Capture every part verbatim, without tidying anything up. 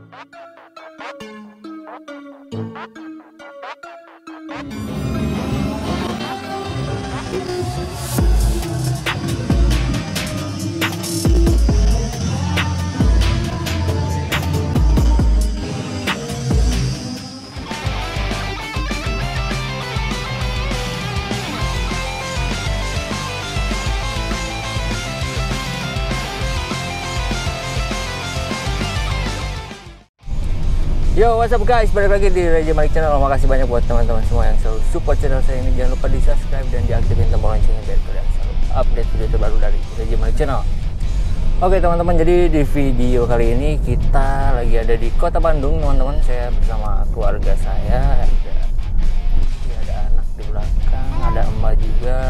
Yo, what's up guys, balik lagi di Reja Malik Channel. Makasih banyak buat teman-teman semua yang selalu support channel saya ini. Jangan lupa di subscribe dan diaktifin tombol loncengnya biar kalian selalu update video terbaru dari Reja Malik Channel. Oke teman-teman, jadi di video kali ini kita lagi ada di kota Bandung teman-teman. Saya bersama keluarga saya, ada, ya, ada anak di belakang, ada emak juga.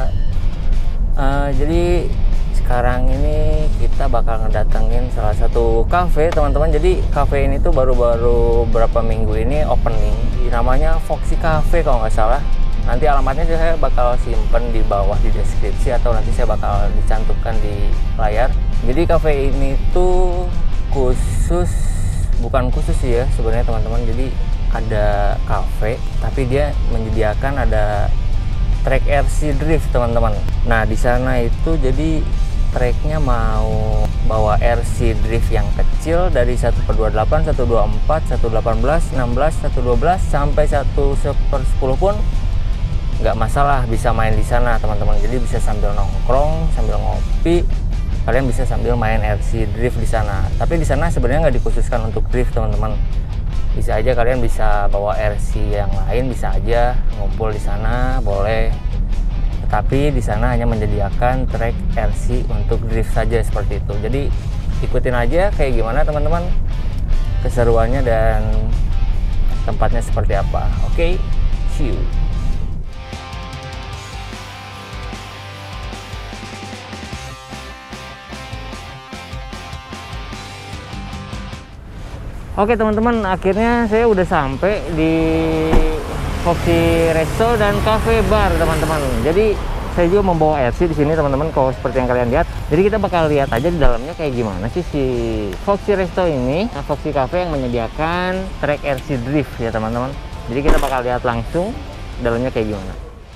uh, Jadi sekarang ini kita bakal ngedatengin salah satu cafe teman-teman. Jadi cafe ini tuh baru-baru berapa minggu ini opening, namanya Foxy Cafe kalau nggak salah. Nanti alamatnya saya bakal simpen di bawah di deskripsi atau nanti saya bakal dicantumkan di layar. Jadi cafe ini tuh khusus, bukan khusus sih ya sebenarnya teman-teman. Jadi ada cafe tapi dia menyediakan ada track R C drift teman-teman. Nah di sana itu jadi tracknya mau bawa R C drift yang kecil dari satu per dua puluh delapan, satu per dua puluh empat, satu per delapan belas, enam belas, satu per dua belas sampai satu per sepuluh pun nggak masalah, bisa main di sana teman-teman. Jadi bisa sambil nongkrong, sambil ngopi, kalian bisa sambil main R C drift di sana. Tapi di sana sebenarnya nggak dikhususkan untuk drift teman-teman. Bisa aja kalian bisa bawa R C yang lain, bisa aja ngumpul di sana, boleh. Tapi di sana hanya menyediakan track R C untuk drift saja seperti itu. Jadi ikutin aja kayak gimana teman-teman keseruannya dan tempatnya seperti apa. Oke, okay? See you. Oke teman-teman, akhirnya saya udah sampai di Foxy Resto dan Cafe Bar teman-teman. Jadi saya juga membawa R C di sini teman-teman, kalau seperti yang kalian lihat. Jadi kita bakal lihat aja di dalamnya kayak gimana sih si Foxy Resto ini, nah, Foxy Cafe yang menyediakan track R C drift ya teman-teman. Jadi kita bakal lihat langsung dalamnya kayak gimana.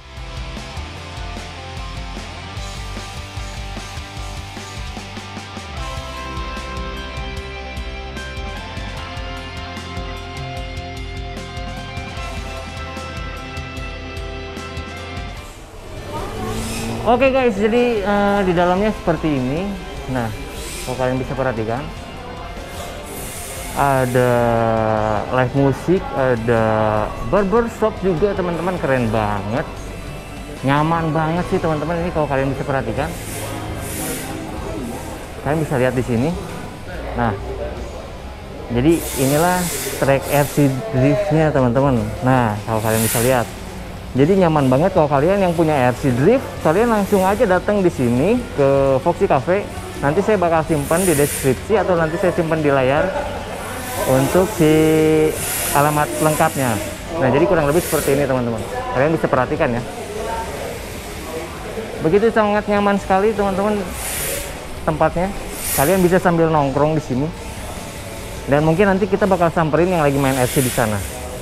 Oke okay guys, jadi uh, di dalamnya seperti ini. Nah, kalau kalian bisa perhatikan, ada live musik, ada barbershop juga teman-teman, keren banget, nyaman banget sih teman-teman. Ini kalau kalian bisa perhatikan, kalian bisa lihat di sini. Nah, jadi inilah track R C driftnya teman-teman. Nah, kalau kalian bisa lihat. Jadi nyaman banget kalau kalian yang punya R C drift, kalian langsung aja datang di sini ke Foxy Cafe. Nanti saya bakal simpan di deskripsi atau nanti saya simpan di layar untuk si alamat lengkapnya. Nah, jadi kurang lebih seperti ini teman-teman. Kalian bisa perhatikan ya. Begitu sangat nyaman sekali teman-teman tempatnya. Kalian bisa sambil nongkrong di sini. Dan mungkin nanti kita bakal samperin yang lagi main R C di sana.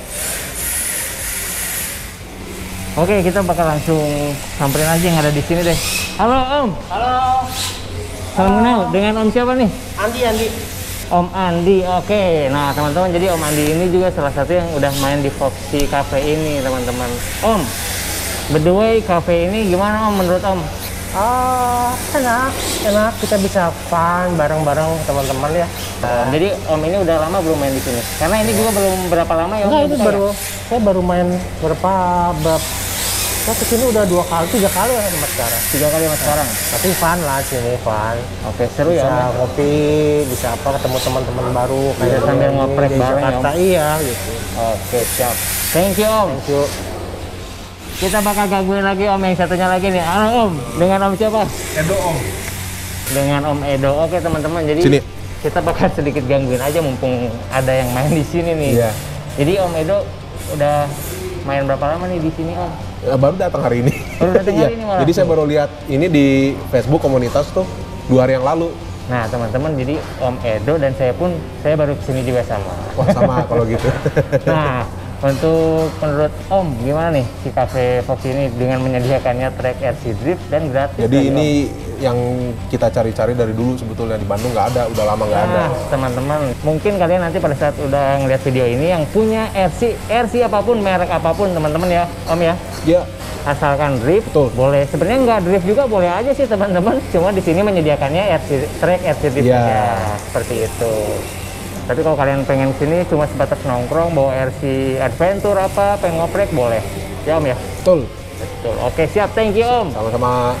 Oke, kita bakal langsung samperin aja yang ada di sini deh. Halo Om. Halo. Salam kenal. Dengan Om siapa nih? Andi, Andi. Om Andi. Oke. Nah teman-teman, jadi Om Andi ini juga salah satu yang udah main di Foxy Cafe ini teman-teman. Om, by the way, cafe ini gimana Om menurut Om? Oh, enak, enak. Kita bisa fun bareng-bareng teman-teman ya. Nah, jadi Om ini udah lama belum main di sini? Karena ini juga belum berapa lama ya Om? Enggak, ini baru, ya? Saya baru main berapa, berapa saya kesini udah dua kali, tiga kali ya sama sekarang. Tiga kali sama sekarang? Tapi fun lah sini, fun. Oke, seru bisa ya Om? Bisa ngopi, bisa apa, ketemu teman-teman baru. Bisa sambil ngoprek bareng ya Om? Iya, gitu. Oke, siap. Thank you Om. Thank you. Kita bakal gangguin lagi Om yang satunya lagi nih. Halo Om, dengan Om siapa? Edo Om. Dengan Om Edo. Oke teman-teman, jadi sini. Kita bakal sedikit gangguin aja mumpung ada yang main di sini nih. Iya. Jadi Om Edo udah main berapa lama nih di sini Om? Baru datang hari ini. Baru datang hari ini malah. Jadi saya baru lihat ini di Facebook komunitas tuh dua hari yang lalu. Nah teman-teman, jadi Om Edo dan saya pun, saya baru kesini juga sama. Wah sama kalau gitu. Nah, untuk menurut Om, gimana nih si Cafe Fox ini dengan menyediakannya track R C Drift dan gratis? Jadi dari ini Om? yang kita cari-cari dari dulu sebetulnya, di Bandung nggak ada, udah lama nggak ada. Nah, teman-teman, mungkin kalian nanti pada saat udah ngeliat video ini yang punya R C, R C apapun, merek apapun, teman-teman ya, Om ya. Ya. Asalkan drift, Betul. boleh. Sebenarnya nggak drift juga boleh aja sih teman-teman. Cuma di sini menyediakannya R C, track R C drift Ya. ya, seperti itu. Tapi kalau kalian pengen sini cuma sebatas nongkrong, bawa R C Adventure apa, pengen ngoprek, boleh. Ya Om ya? Betul. Betul. Oke, siap. Thank you Om. Sama-sama.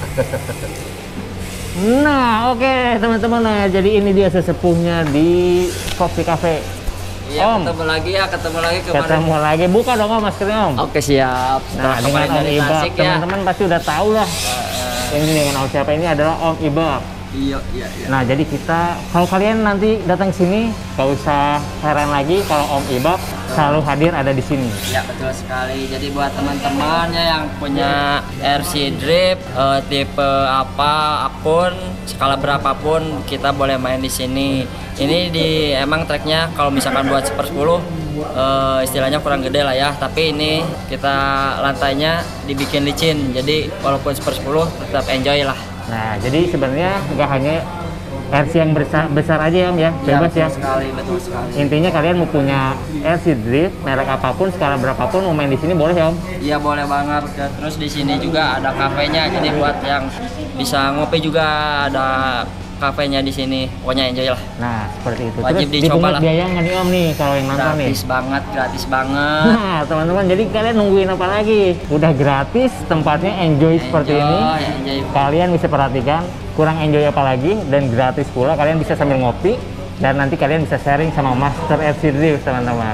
Nah, oke teman-teman. Nah, jadi ini dia sesepuhnya di Foxy Cafe. Iya, Om, ketemu lagi ya, ketemu lagi kemarin. ketemu lagi. Buka dong Om maskernya Om. Oke, siap. Nah, Setelah dengan kemarin Om dari Ibab, Tasik ya. teman-teman pasti udah tahu lah. Ini dengan Om siapa, ini adalah Om Ibab. Iya, iya, iya. Nah, jadi kita, kalau kalian nanti datang sini, gak usah heran lagi kalau Om Ibab selalu hadir ada di sini. Ya, betul sekali. Jadi buat teman-temannya yang punya R C Drift, eh, tipe apa, akun, skala berapapun, kita boleh main di sini. Ini di emang tracknya kalau misalkan buat super sepuluh, eh, istilahnya kurang gede lah ya. Tapi ini kita lantainya dibikin licin. Jadi walaupun super sepuluh tetap enjoy lah. Nah, jadi sebenarnya nggak hanya R C yang besar, besar aja ya Om ya, bebas ya. Betul sekali, betul sekali. Intinya kalian mau punya R C Drift, merek apapun, skala berapapun, mau main di sini boleh ya Om? Iya, boleh banget. Terus di sini juga ada kafenya, jadi buat yang bisa ngopi juga ada kafenya di sini. Pokoknya enjoy lah. Nah, seperti itu. Wajib Terus dicoba dipungut lah. biaya nggak nih Om nih kalau yang nonton nih? Gratis banget, gratis banget. Nah, teman-teman, jadi kalian nungguin apa lagi? Udah gratis, tempatnya enjoy, seperti ini. Enjoy. Kalian bisa perhatikan, kurang enjoy apa lagi, dan gratis pula. Kalian bisa sambil ngopi, dan nanti kalian bisa sharing sama Master R C Drift, teman-teman.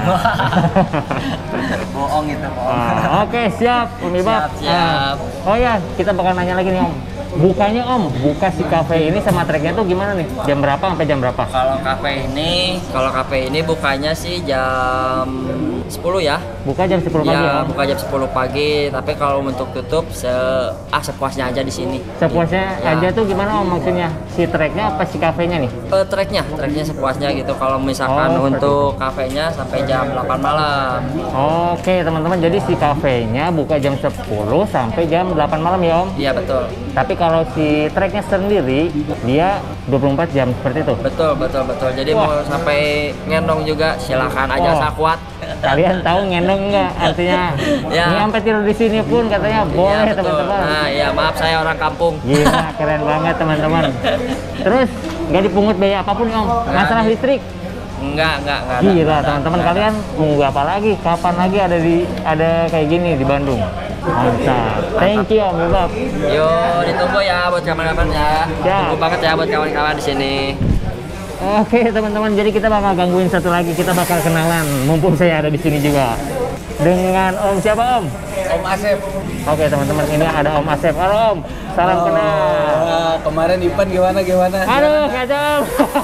Bohong itu, bohong. Ah, Oke, siap, Om Ibab. Siap, siap. Ah, oh ya, kita bakal nanya lagi nih Om. Bukanya Om, buka si cafe ini sama treknya tuh gimana nih? Jam berapa sampai jam berapa? Kalau kafe ini, kalau kafe ini bukanya sih jam sepuluh ya. Buka jam sepuluh pagi Ya, Om? buka jam sepuluh pagi, tapi kalau untuk tutup se ah sepuasnya aja di sini. Sepuasnya Ya. aja tuh gimana Om maksudnya? Si treknya apa si kafenya nih? Eh, tracknya, tracknya sepuasnya gitu. Kalau misalkan Oh, untuk kafenya sampai jam delapan malam. Oke teman-teman, jadi si kafenya buka jam sepuluh sampai jam delapan malam ya Om? Iya, betul. Tapi kalau si treknya sendiri, dia dua puluh empat jam seperti itu? Betul, betul, betul. Jadi Wah. mau sampai ngendong juga silakan aja, Oh. asal kuat. Kalian tahu ngendong nggak? Artinya, Ya. ini sampai tidur di sini pun katanya boleh Iya, betul. teman-teman. Nah, ya maaf saya orang kampung. Gila, keren banget teman-teman. Terus nggak dipungut biaya apapun Om? Masalah listrik? Enggak, enggak, enggak. ada. Gila Enggak, teman-teman, enggak kalian nunggu apa lagi? Kapan lagi ada di ada kayak gini di Bandung? Mantap. Thank you Om Ibab. ada. Yo, ditunggu ya buat kawan-kawan ya. Ya. Tunggu banget ya buat kawan-kawan di sini. Oke teman-teman, jadi kita bakal gangguin satu lagi, kita bakal kenalan, mumpung saya ada di sini juga. Dengan Om siapa Om? Om Asep. Oke teman-teman, ini ada Om Asep. Halo Om, salam kenal. Wah, kemarin Ipan gimana gimana? Aduh kacau.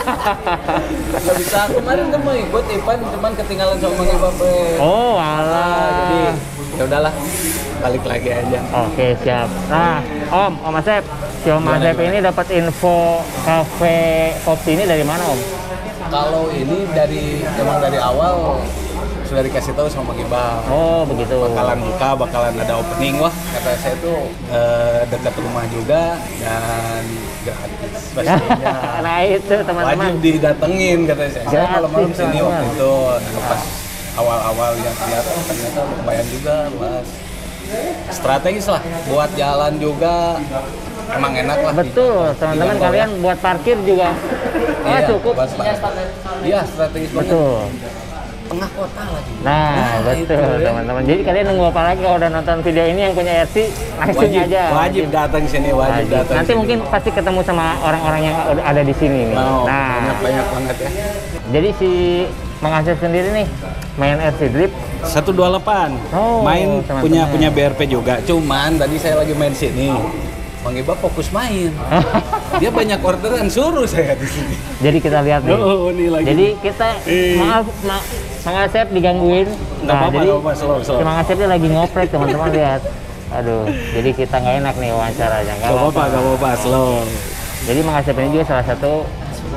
Gak bisa, kemarin kan mau ikut Ipan cuman ketinggalan sama Mang Ipan. Be. Oh Ah, alah. jadi ya udahlah, balik lagi aja. Oke siap. Nah Om, Om Asep, si Om Gimana, Asep gimana? ini dapat info cafe kopi ini dari mana Om? Kalau ini dari emang dari awal sudah dikasih tahu sama Mang Iqbal. Oh begitu. Bakalan buka, bakalan ada opening. Wah, kata saya tuh eh, dekat rumah juga dan gratis. Pastinya. Nah itu teman-teman. Wajib didatengin kata saya. Saya malam-malam Gratis, sini waktu teman-teman. itu. Nah, pas awal-awal yang ternyata ternyata lumayan juga, Mas. Strategis lah buat jalan juga. Emang enak lah. Betul, di- teman-teman, di Lombok kalian ya. buat parkir juga. Ah, Iya, cukup. buat parkir. Iya, strategis banget. Betul. Tengah kota lagi. Nah, betul itu ya. teman-teman. Jadi kalian nunggu apa lagi kalau udah nonton video ini yang punya R C, langsung Wajib, aja. wajib datang sini, wajib, Wajib. datang. Nanti sini. mungkin pasti ketemu sama orang-orang yang udah ada di sini nih. Oh, Nah, banyak banyak banget ya. jadi si Mang Asep sendiri nih main R C Drift. satu dua delapan. Oh, main teman-teman. punya punya B R P juga. Cuman tadi saya lagi main sini. Mang Iqbal fokus main. Dia banyak orderan, suruh saya di sini. Jadi kita lihat nih. Oh, ini lagi. Jadi kita Eh. maaf Ma, Mang Asep digangguin. Nggak apa-apa, jadi nggak apa-apa, slow, slow. si Mang Asep dia lagi ngoprek teman-teman lihat. Aduh, jadi kita nggak enak nih wawancaranya. Nggak Gak apa-apa, gak apa-apa, slow. Jadi Mang Asep ini juga salah satu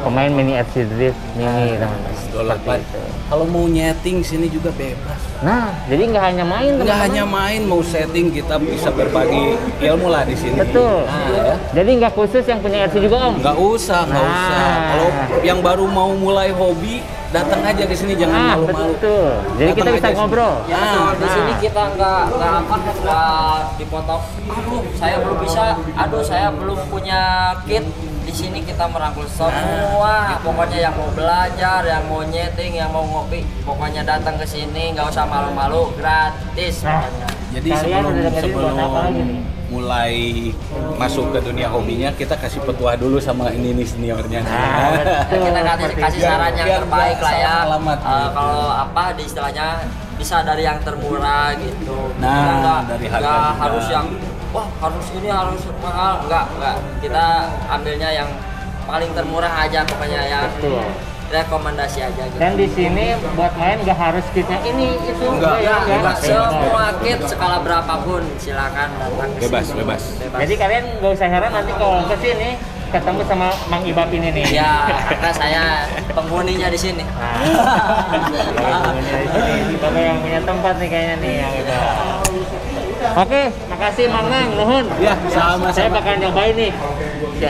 pemain mini R C Drift mini teman-teman. delapan. Kalau mau nyeting sini juga bebas. Nah, jadi nggak hanya main Nggak teman-teman. hanya main, mau setting kita bisa berbagi ilmu lah di sini. Betul. Nah, ya. Jadi nggak khusus yang punya R C juga om. Nggak usah, nggak Nah. usah. Kalau yang baru mau mulai hobi, datang aja ke sini, jangan Ah, malu-malu. betul. Jadi Datang kita bisa aja sini. ngobrol. Ya, Nah, di sini kita nggak nggak apa nggak dipotong. Aduh, saya belum bisa. Aduh, saya belum punya kit. Di sini kita merangkul semua. Pokoknya yang mau belajar, yang mau nyeting, yang mau ngopi, pokoknya datang ke sini. Nggak usah malu-malu, gratis. Nah. Pokoknya. Jadi Kalian sebelum udah dengerin sebelum buat apa lagi nih? mulai masuk ke dunia hobinya, kita kasih petua dulu sama ini nih seniornya. Nah, betul. Kita kasih, Seperti kasih itu. saran yang Biar terbaik nggak lah ya. salah alamat. Eh, kalau apa di istilahnya bisa dari yang termurah gitu. Nah, Kita nggak dari harga nggak juga. harus yang wah harus ini harus mahal, enggak enggak. Kita ambilnya yang paling termurah aja pokoknya ya. Betul. Rekomendasi aja gitu. Dan di sini buat main nggak harus kitnya ini itu Enggak, ya, Ya, ya. semua kit skala berapapun silakan datang ke Bebas, sini. bebas. Jadi kalian nggak usah heran nanti kalau ke sini ketemu sama Mang Ibab ini nih. Ya, karena saya penghuninya di sini. Nah, penghuninya di sini. Bapak yang punya tempat nih kayaknya nih yang Ibab. Oke, makasih Mang Nang, nuhun. Ya, sama-sama. Saya bakal nyobain nih. Ya.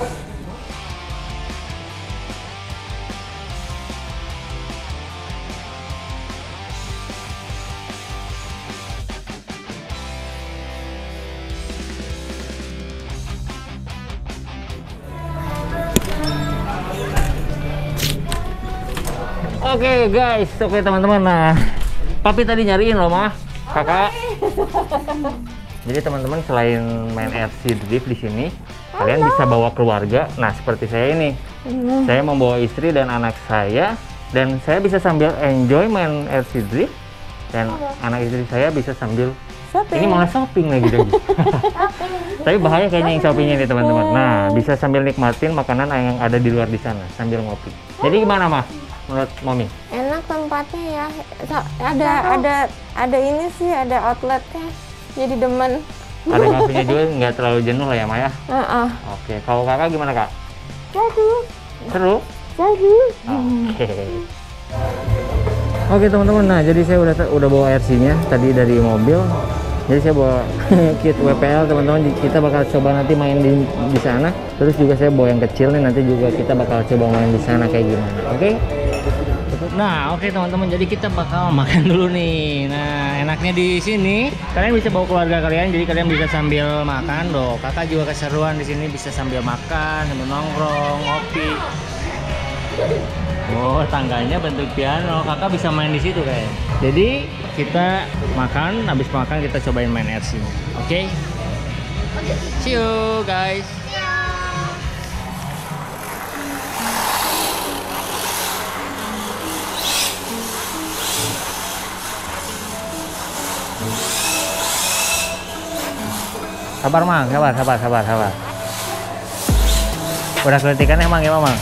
Oke guys, oke teman-teman. Nah, papi tadi nyariin loh mah, kakak. Jadi teman-teman selain main R C Drift di sini, kalian bisa bawa keluarga. Nah seperti saya ini, saya membawa istri dan anak saya, dan saya bisa sambil enjoy main R C Drift, dan anak istri saya bisa sambil Shopping. ini malah shopping lagi deh. Tapi bahaya kayaknya yang shoppingnya nih teman-teman. Nah bisa sambil nikmatin makanan yang ada di luar di sana sambil ngopi. Jadi gimana mah? Menurut Mami? Enak tempatnya ya. So- Ada ada ada ini sih, ada outletnya. Jadi demen. Ada kafenya juga, nggak terlalu jenuh lah ya Maya. Heeh. Oke, kalau kakak gimana kak? Jadi, Seru? jadi. Oke. Oke teman-teman, nah jadi saya udah udah bawa R C-nya tadi dari mobil. Jadi saya bawa kit W P L teman-teman. Kita bakal coba nanti main di di sana. Terus juga saya bawa yang kecil nih, nanti juga kita bakal coba main di sana kayak gimana. Oke? Nah, oke teman-teman. Jadi kita bakal makan dulu nih. Nah, enaknya di sini kalian bisa bawa keluarga kalian. Jadi kalian bisa sambil makan loh. Kakak juga keseruan di sini, bisa sambil makan, sambil nongkrong, ngopi. Oh, tangganya bentuk piano. Kakak bisa main di situ kayak. Jadi kita makan, habis makan kita cobain main R C. Oke? See you guys. Sabar Mang, sabar, sabar, sabar, sabar. Udah keletikan emang ya Mang?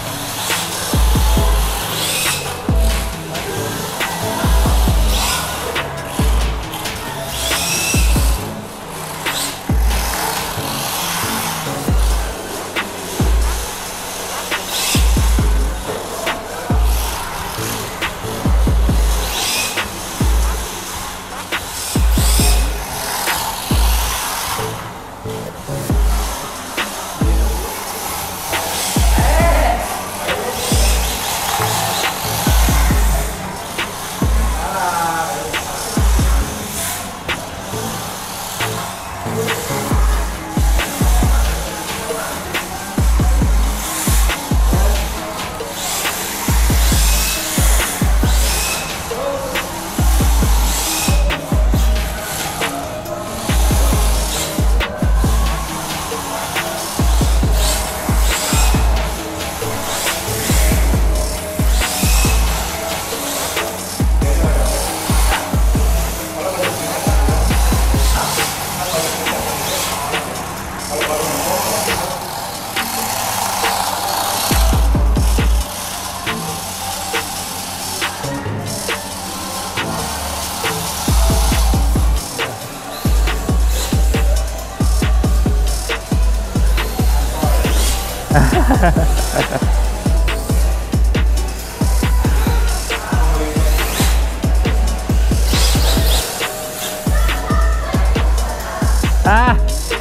Ah.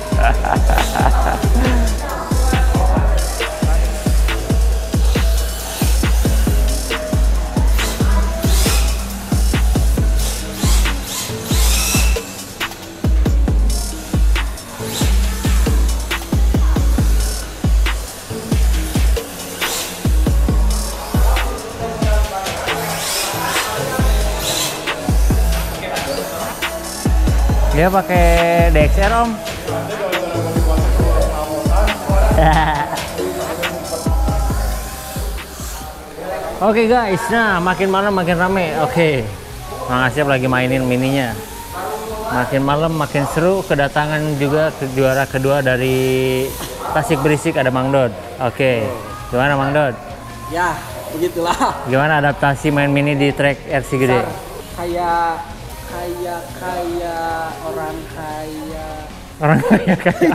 Dia pakai D X R, Om. Oke guys, nah makin malam makin rame. Oke, Mang Asyaf lagi mainin mininya. Makin malam makin seru. Kedatangan juga ke juara kedua dari Tasik Berisik, ada Mang Dod. Oke, gimana Mang Dod? Ya, begitulah. Gimana adaptasi main mini di trek R C gede? Kayak kayak kayak orang kaya. Orang kaya kaya.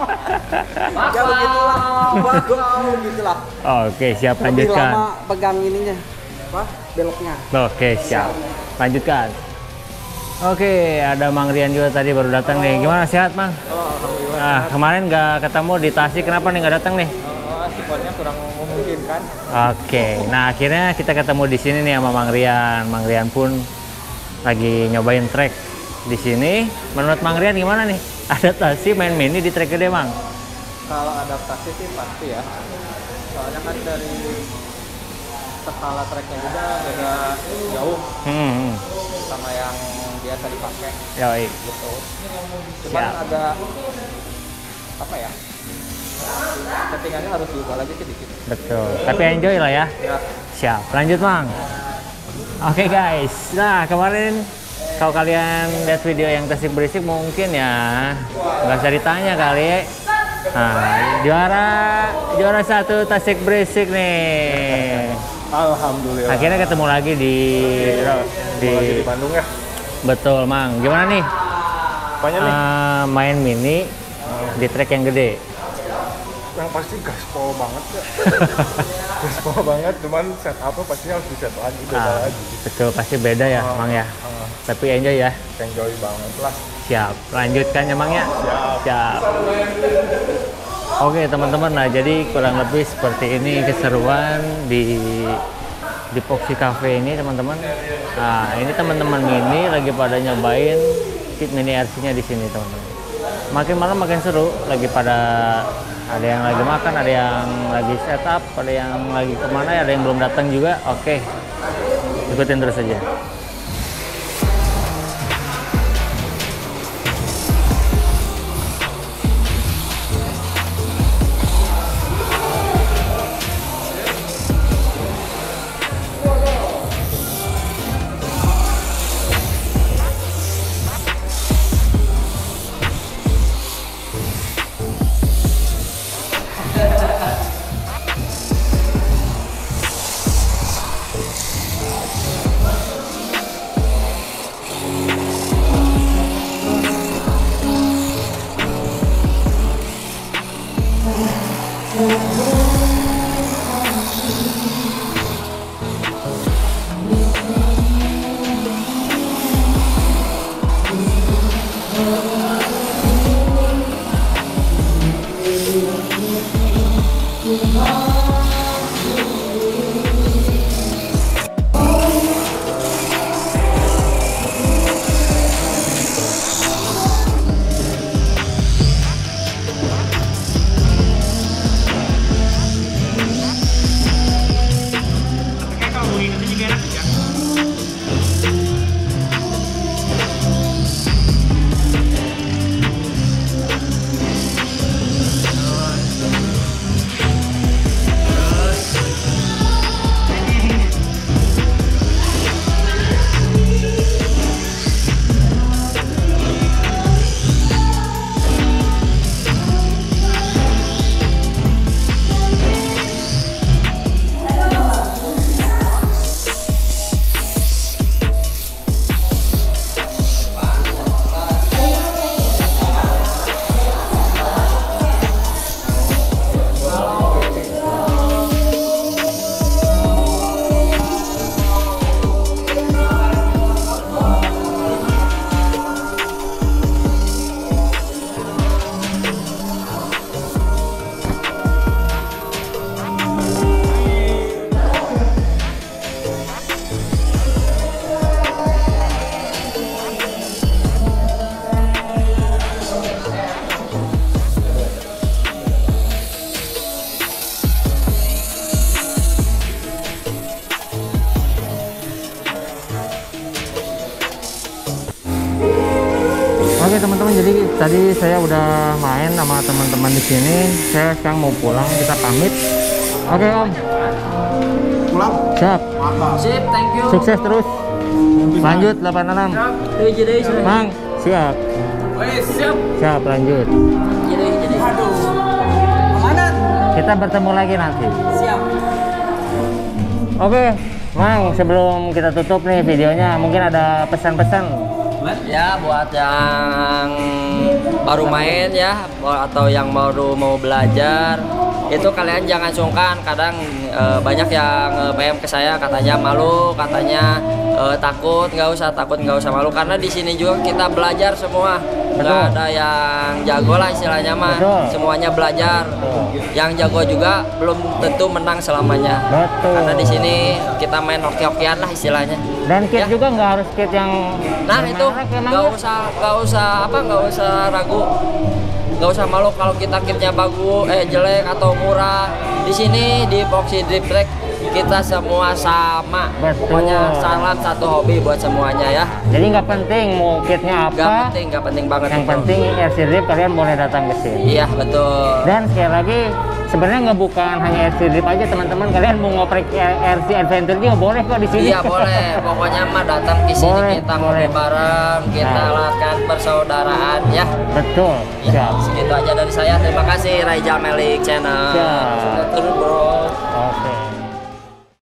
Ya begitulah. Bagus begitulah. Oke, siap, Lebih lanjutkan. lama pegang ininya. Apa? Beloknya. Oke, siap. Lanjutkan. Oke, ada Mang Rian juga tadi baru datang nih. Gimana, sehat, Mang? Oh, alhamdulillah. Nah, kemarin nggak ketemu di Tasik, kenapa nih nggak datang nih? Oh, sifatnya kurang memungkinkan. Oke, nah akhirnya kita ketemu di sini nih sama Mang Rian. Mang Rian pun lagi nyobain trek di sini. Menurut Mang Rian gimana nih? Adaptasi main mini di trek gede, Mang? Kalau adaptasi sih pasti ya. Soalnya kan dari skala treknya juga beda jauh Hmm, hmm. sama yang biasa dipakai Yoi. gitu. Cuman Siap. agak apa ya? Settingannya harus diubah lagi sedikit. Betul. Tapi enjoy lah ya. Ya, Siap. Lanjut, Mang. Oke guys. Nah, kemarin kalau kalian lihat video yang Tasik Berisik mungkin ya nggak usah ditanya kali. Nah, juara juara satu Tasik Berisik nih. alhamdulillah. Akhirnya ketemu lagi di di, Lagi di Bandung ya. betul, Mang. Gimana nih? Apanya nih? Eh, main mini di trek yang gede. Yang pasti gaspol banget ya. Gaspol banget, cuman setupnya pasti harus di set lagi, beda Ah, lagi. betul, pasti beda ya, Ah, Mang ya. ah. Tapi enjoy ya. Enjoy banget lah. Siap. Lanjutkan ya, Mang ya. Siap. Siap. Oke teman-teman, nah jadi kurang lebih seperti ini keseruan di di Foxy Cafe ini teman-teman. Nah ini teman-teman mini lagi pada nyobain kit mini R C-nya di sini teman-teman. Makin malam makin seru, lagi pada ada yang lagi makan, ada yang lagi setup, ada yang lagi kemana, ada yang belum datang juga. Oke, ikutin terus aja. Oke teman-teman, jadi tadi saya udah main sama teman-teman di sini. Saya sekarang mau pulang, kita pamit. Oke Om. Pulang. Siap. Sip, thank you. Sukses terus. Lanjut delapan enam. Jadi jadi Mang, siap. siap. Siap, lanjut. Jadi jadi. Aduh. Amanat. Kita bertemu lagi nanti. Siap. Oke, Mang, sebelum kita tutup nih videonya, mungkin ada pesan-pesan. Ya buat yang baru main ya atau yang baru mau belajar, itu kalian jangan sungkan. Kadang e, banyak yang e, P M ke saya katanya malu, katanya e, takut. Nggak usah takut, nggak usah malu, karena di sini juga kita belajar semua. Nggak ada yang jago lah istilahnya mah. Betul. Semuanya belajar. Betul. Yang jago juga belum tentu menang selamanya. Betul. Karena di sini kita main hoki-hokian lah istilahnya. Dan kit Ya. juga nggak harus kit yang Nah itu bermerek emang nggak ya. usah nggak usah apa nggak usah ragu, nggak usah malu kalau kita kitnya bagus eh jelek atau murah. Di sini di Foxy Drip Track kita semua sama. Betul. Pokoknya salam satu hobi buat semuanya ya. Jadi nggak penting mau kitnya apa. Nggak penting nggak penting banget. Yang itu. penting R C Drip kalian boleh datang ke sini. Iya betul. Dan sekali lagi sebenarnya nggak bukan hanya R C Drip aja teman-teman, kalian mau ngoprek R C Adventure juga boleh kok di sini. Iya boleh. Pokoknya mah datang ke sini Boleh, kita boleh. ngopi bareng, kita Nah. latkan persaudaraan ya. Betul. Ya, Siap. segitu aja dari saya. Terima kasih Raijal Melik Channel. Siap.